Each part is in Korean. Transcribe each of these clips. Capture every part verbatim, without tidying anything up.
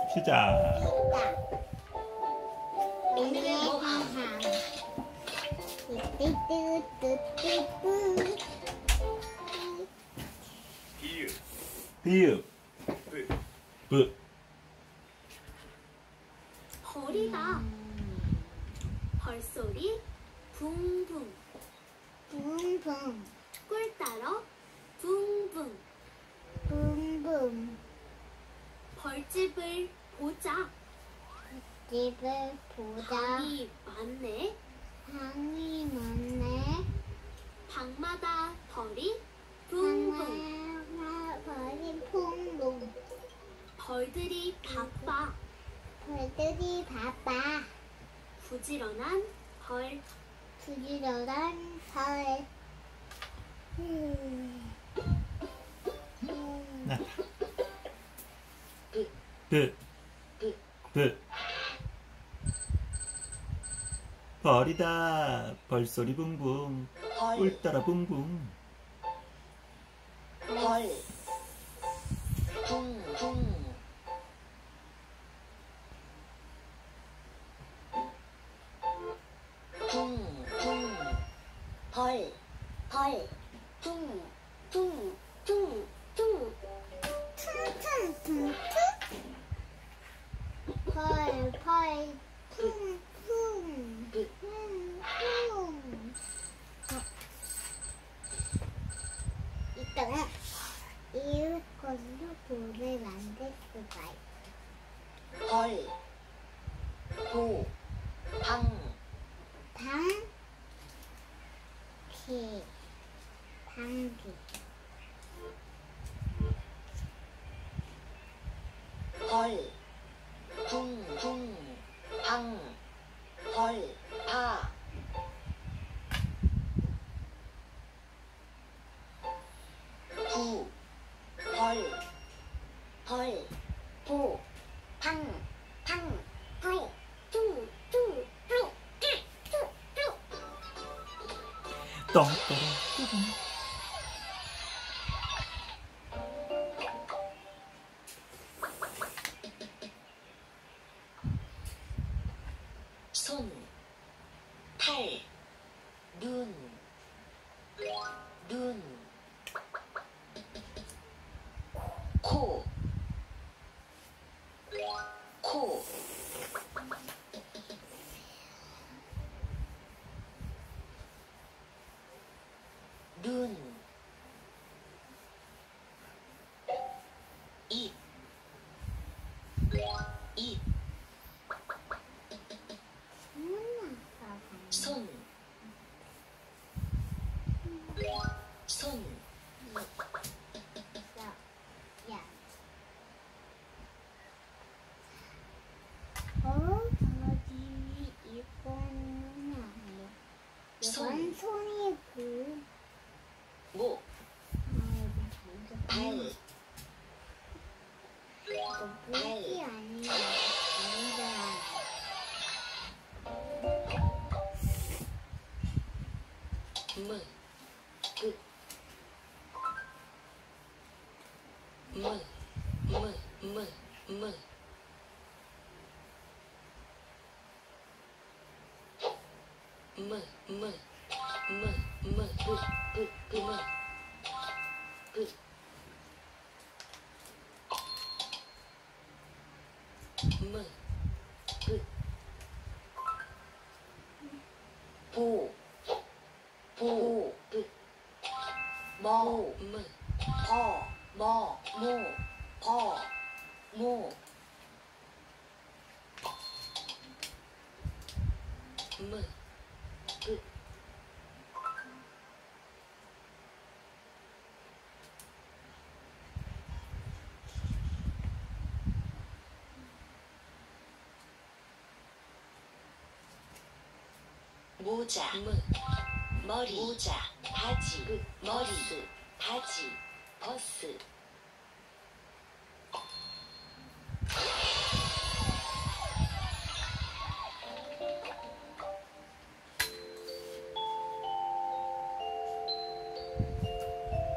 시작. 오늘은 뭐 함? 비읍 비읍 브 브 벌이다. 벌소리 붕붕. 붕붕 꿀 따러 붕붕. 붕붕 벌집을 보자. 집을 보자. 방이 많네. 방이 많네. 방마다 벌이 붕붕. 방마다 벌이 붕붕. 벌들이 바빠. 벌들이 바빠. 부지런한 벌. 부지런한 벌. 음. 나 브 브 벌이다. 벌소리 붕붕. 꿀 따라 붕붕. 벌 붕붕 붕붕 벌 벌 붕붕붕붕 퉁퉁퉁퉁 벌, 벌, 퉁, 퉁, 퉁, 퉁. 이따가 이걸로 돌을 만들 수가 있어. 벌 고 방 방, 기, 방귀. 벌 붕붕 방 벌 파 구 벌 벌 보 방 방 벌 퉁 퉁 퉁 퉁퉁 똥똥 손, 팔, 눈, 눈, 코, 코, 눈, 입, 입, 손, 손, 야, 야. 어? 강아지 이거는 아니야. 이건 손이고. 목, 발, 이거 목이 아니야. 아니잖아. 물, 끝, 물, 물, 물, 물, 물, 물, 물, 물, 끝, 끝, 그물, 끝, 물, 끝, 보, 보, 끝, 뭐, 물, 버, 뭐, 모, 버, 모, 물, 끝, 모자, 물, 머리, 모자, 바지, 끝, 머리, 바지, 버스,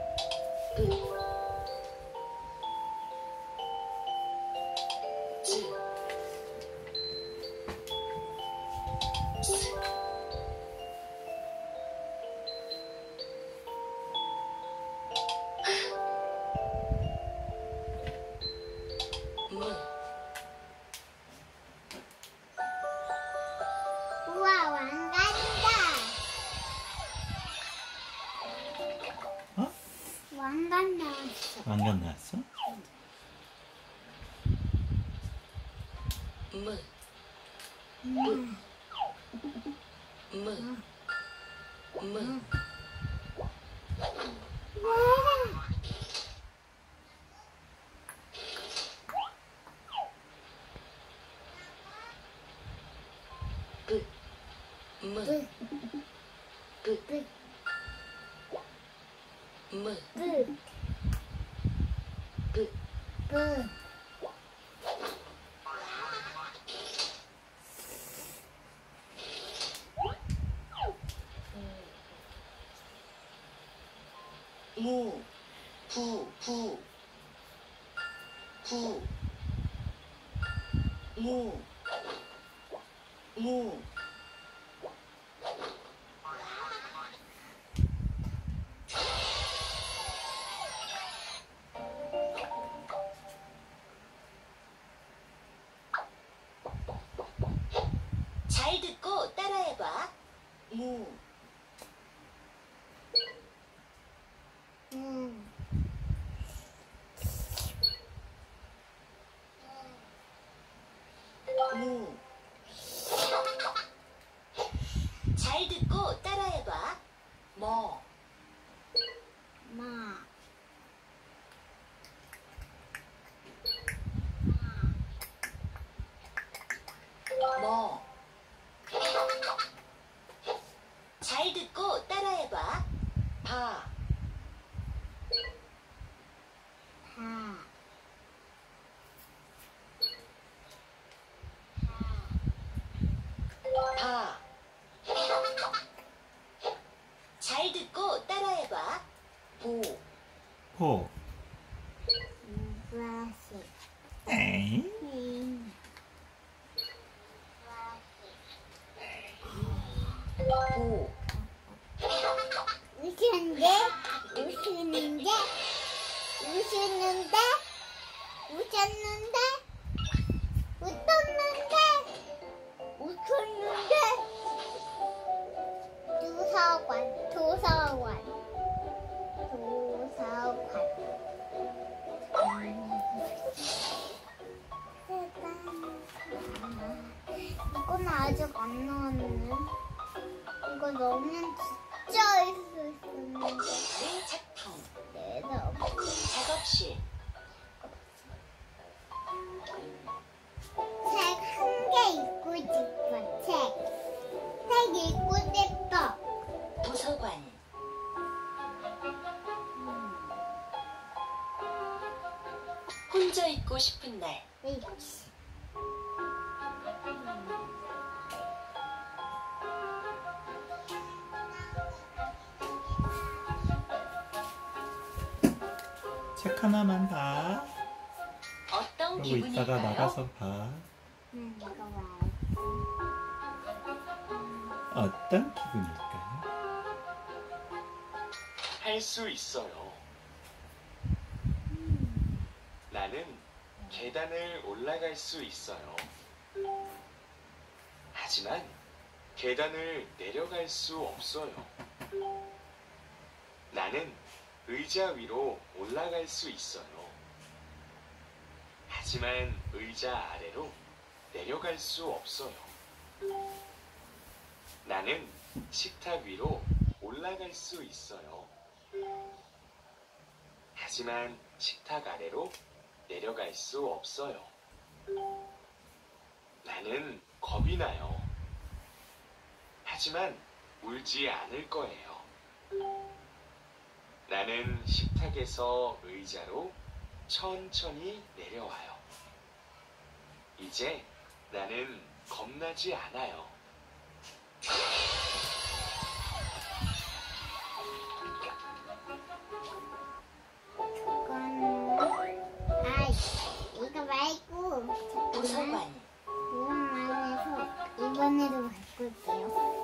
끝, 즈, 왕관 나왔어. 왕관 나왔어? 무, 음. 무, 무, 그, 무, 끝, 그, 끝, 무, 끝, 그, 끝. 무, 부, 부, 부, 무, 무, 잘 듣고 따라해봐. 무, 음. 무. 잘 듣고 따라해봐. 뭐, 마. 뭐. 잘 듣고 따라해봐. 바, 바. 바. 잘 듣고 따라해봐. 보, 포. 무라시. 에이? 음. 보, 웃는데, 웃는데, 웃는데, 웃었는데, 웃었는데, 웃었는데, 도서관, 도서관, 도서관. 이건 아직 안 나왔네. 이거 넣으면 진짜 있을 수 있는데. 내 작품, 내가 작업실, 책 한 개 읽고 싶어. 책. 책 읽고 싶어. 도서관, 혼자 있고 싶은 날, 에이치. 책 하나만 봐. 어떤 그리고 이따가 기분일까요? 나가서 봐. 응, 이거 봐. 어떤 기분일까요? 할 수 있어요. 나는 계단을 올라갈 수 있어요. 하지만 계단을 내려갈 수 없어요. 나는 의자 위로 올라갈 수 있어요. 하지만 의자 아래로 내려갈 수 없어요. 나는 식탁 위로 올라갈 수 있어요. 하지만 식탁 아래로 내려갈 수 없어요. 나는 겁이 나요. 하지만 울지 않을 거예요. 나는 식탁에서 의자로 천천히 내려와요. 이제 나는 겁나지 않아요. 이거는, 아이, 이거 말고, 잠깐만. 도서관, 이것만 해서 이번에도 바꿀게요.